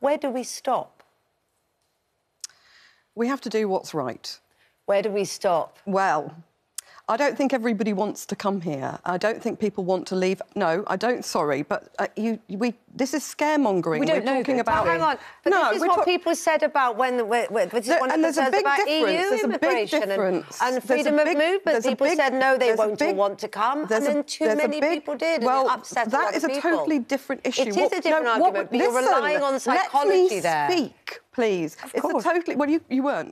Where do we stop? We have to do what's right. Where do we stop? Well, I don't think everybody wants to come here. I don't think people want to leave. No, I don't. Sorry, but this is scaremongering. We don't know talking about. Hang on, but no, this is what people said about when this is one of the concerns about EU immigration and freedom of movement. People said no, they won't all want to come, and then too many people did, and it upset a lot of people. That is a totally different issue. It is a different argument, but you're relying on psychology there. Let me speak, please. It's a totally... Well, you weren't.